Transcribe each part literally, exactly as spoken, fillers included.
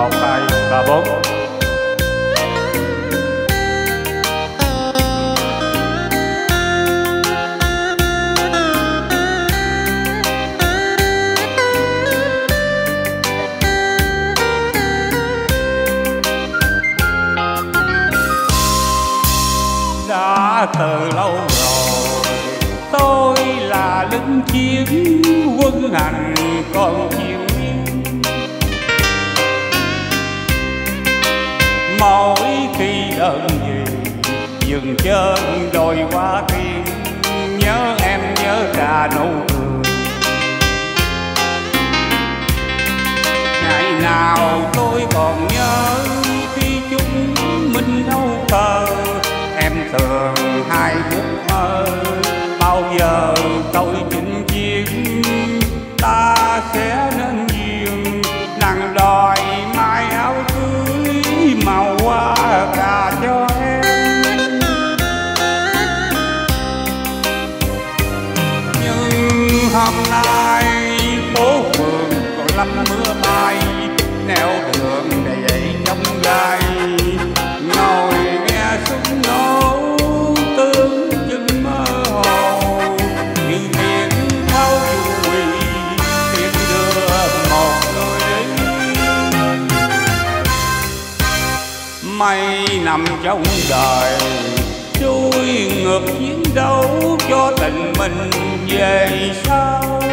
một hai ba bốn. Đã từ lâu rồi tôi là lính chiến quân hành còn chiến miên. Mỗi khi đơn gì dừng chân đôi qua tiên, nhớ em nhớ cả nụ cười. Ngày nào tôi còn nhớ khi chúng mình thâu thờ, em thường hay ước mơ bao giờ tôi chinh chiến ta sẽ nên duyên. Nàng đòi mai áo cưới màu hoa cà cho em, nhưng hôm nay phố phường còn lắm mưa bay, nẻo đường đầy trong gai, ngồi nghe súng nổ tướng chừng mơ hồ. Như tiếng tháo dùi tiếng đưa một người đi. Mấy năm trong đời trôi ngược chiến đấu cho tình mình về sau.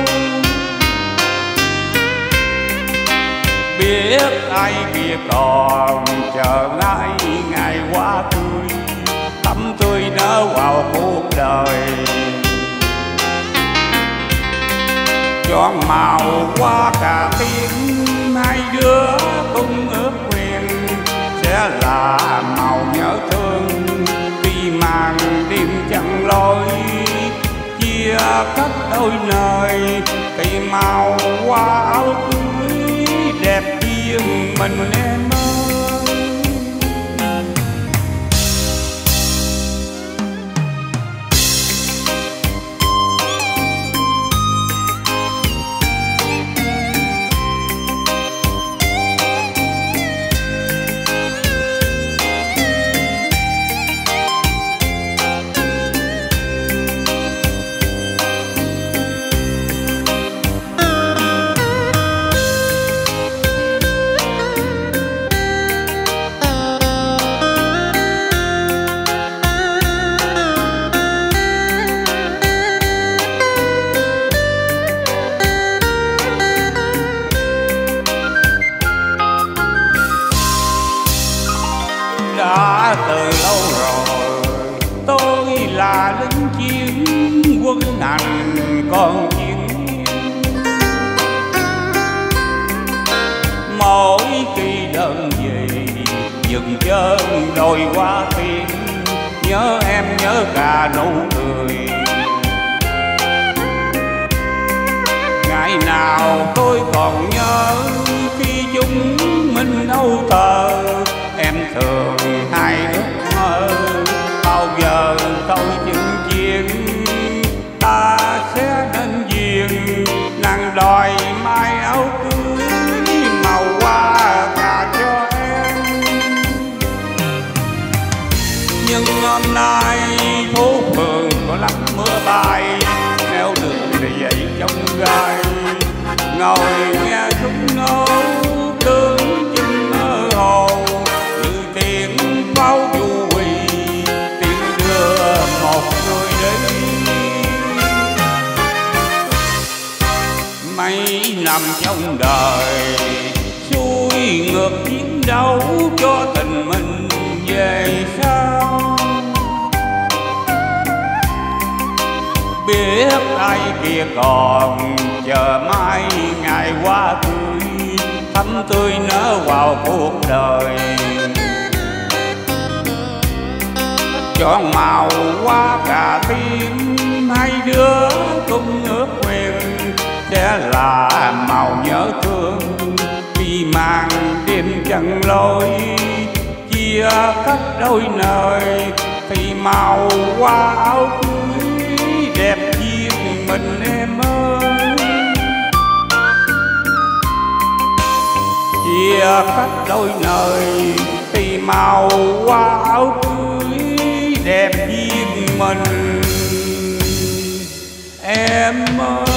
Biết ai kia còn chờ ngay ngày qua tươi, tắm tươi nở vào cuộc đời. Chọn màu qua cả tiếng, hai đứa cùng ước nguyện sẽ là màu nhớ thương. Vì màn đêm chẳng lối chia cách đôi nơi, thì màu hoa áo cưới đẹp riêng mình em ơi. Đã từ lâu rồi tôi là lính chiến quân hành còn chiến miên. Mỗi khi đơn gì dừng chân đôi qua tiên, nhớ em nhớ cả nụ cười. Ngày nào tôi còn nhớ khi chúng mình âu thờ, em thường hay ước mơ bao giờ tôi chứng chiến ta sẽ nên duyên. Nàng đòi mai áo cưới màu hoa cà cho em, nhưng hôm nay phố phường có lắm mưa bay, nẻo đường để dậy trong gai, ngồi nghe súng nổ tướng chừng mơ hồ. Như tiếng pháo dùi tiếng đưa một người đi. Mấy năm trong đời xuôi ngược chiến đấu cho tình mình về sau. Biết ai kia còn chờ mai ngày qua tươi, thắm tươi nở vào cuộc đời. Chọn màu hoa cả tim, hai đứa cùng ước nguyện sẽ là màu nhớ thương. Vì màn đêm chẳng lối chia cách đôi nơi, thì màu hoa áo cưới đẹp riêng mình em ơi. Chia cách đôi nơi thì màu hoa áo cưới đẹp duyên mình. Em ơi